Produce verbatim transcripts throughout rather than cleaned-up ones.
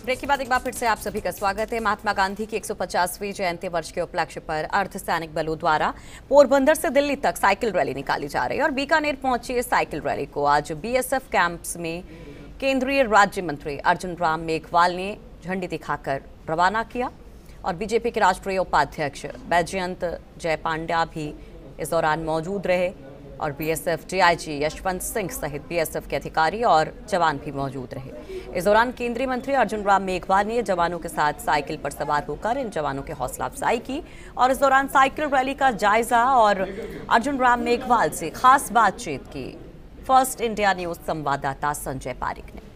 Break के बाद एक बार फिर से आप सभी का स्वागत है। महात्मा गांधी की एक सौ पचासवीं जयंती वर्ष के उपलक्ष्य पर अर्धसैनिक बलों द्वारा पोरबंदर से दिल्ली तक साइकिल रैली निकाली जा रही है और बीकानेर पहुंची इस साइकिल रैली को आज बीएसएफ कैंप्स में केंद्रीय राज्य मंत्री अर्जुन राम मेघवाल ने झंडी दिखाकर रवाना किया और बीजेपी के राष्ट्रीय उपाध्यक्ष बैजयंत जय पांड्या भी इस दौरान मौजूद रहे और बीएसएफ डीआईजी यशवंत सिंह सहित बीएसएफ के अधिकारी और जवान भी मौजूद रहे। इस दौरान केंद्रीय मंत्री अर्जुन राम मेघवाल ने जवानों के साथ साइकिल पर सवार होकर इन जवानों की हौसला अफजाई की और इस दौरान साइकिल रैली का जायजा और अर्जुन राम मेघवाल से खास बातचीत की। फर्स्ट इंडिया न्यूज संवाददाता संजय पारिक ने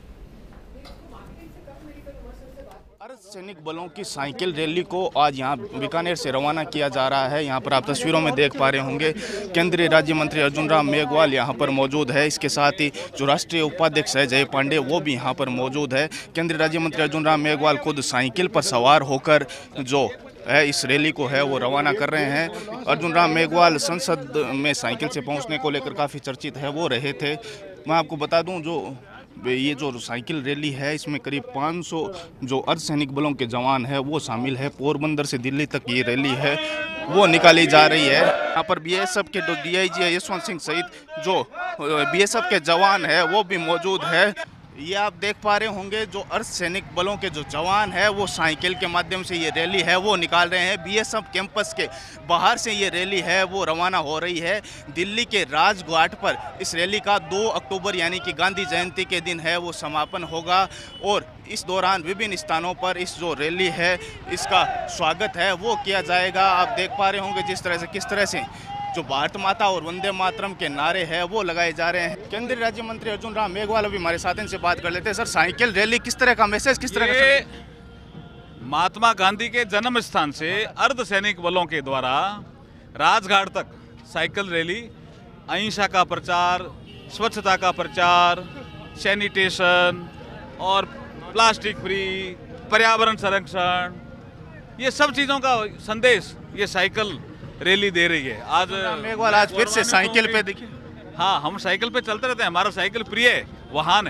सैनिक बलों की साइकिल रैली को आज यहाँ बीकानेर से रवाना किया जा रहा है। यहाँ पर आप तस्वीरों में देख पा रहे होंगे केंद्रीय राज्य मंत्री अर्जुन राम मेघवाल यहाँ पर मौजूद है। इसके साथ ही जो राष्ट्रीय उपाध्यक्ष है जय पांडे वो भी यहाँ पर मौजूद है। केंद्रीय राज्य मंत्री अर्जुन राम मेघवाल खुद साइकिल पर सवार होकर जो है इस रैली को है वो रवाना कर रहे हैं। अर्जुन राम मेघवाल संसद में साइकिल से पहुँचने को लेकर काफ़ी चर्चित है वो रहे थे। मैं आपको बता दूँ जो ये जो साइकिल रैली है इसमें करीब पाँच सौ जो अर्धसैनिक बलों के जवान है वो शामिल है। पोरबंदर से दिल्ली तक ये रैली है वो निकाली जा रही है। यहाँ पर बीएसएफ के जो डीआईजी यशवंत सिंह सहित जो बीएसएफ के जवान है वो भी मौजूद है। ये आप देख पा रहे होंगे जो अर्धसैनिक बलों के जो जवान है वो साइकिल के माध्यम से ये रैली है वो निकाल रहे हैं। बीएसएफ कैंपस के बाहर से ये रैली है वो रवाना हो रही है। दिल्ली के राजघाट पर इस रैली का दो अक्टूबर यानी कि गांधी जयंती के दिन है वो समापन होगा और इस दौरान विभिन्न स्थानों पर इस जो रैली है इसका स्वागत है वो किया जाएगा। आप देख पा रहे होंगे जिस तरह से किस तरह से जो भारत माता और वंदे मातरम के नारे हैं वो लगाए जा रहे हैं। केंद्रीय राज्य मंत्री अर्जुन राम मेघवाल अभी हमारे साथ इनसे बात कर लेते हैं। सर, साइकिल रैली किस तरह का मैसेज, किस तरह का? महात्मा गांधी के जन्म स्थान से अर्धसैनिक बलों के द्वारा राजघाट तक साइकिल रैली, अहिंसा का प्रचार, स्वच्छता का प्रचार, सैनिटेशन और प्लास्टिक फ्री, पर्यावरण संरक्षण, ये सब चीज़ों का संदेश ये साइकिल रैली दे रही है। आज मेघवाल आज फिर से साइकिल पे दिखे। हाँ, हम साइकिल पे चलते रहते हैं, हमारा साइकिल प्रिय वाहन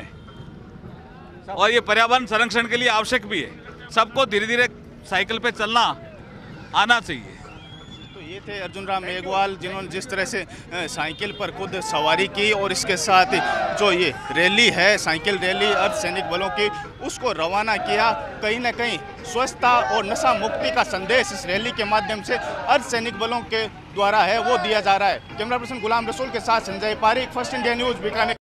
है और ये पर्यावरण संरक्षण के लिए आवश्यक भी है। सबको धीरे धीरे साइकिल पे चलना आना चाहिए। तो ये थे अर्जुन राम मेघवाल जिन्होंने जिस तरह से साइकिल पर खुद सवारी की और इसके साथ जो ये रैली है साइकिल रैली अर्धसैनिक बलों की उसको रवाना किया। कहीं ना कहीं स्वच्छता और नशा मुक्ति का संदेश इस रैली के माध्यम से अर्धसैनिक बलों के द्वारा है वो दिया जा रहा है। कैमरा पर्सन गुलाम रसूल के साथ Sanjay Parik, First India News Bikaner.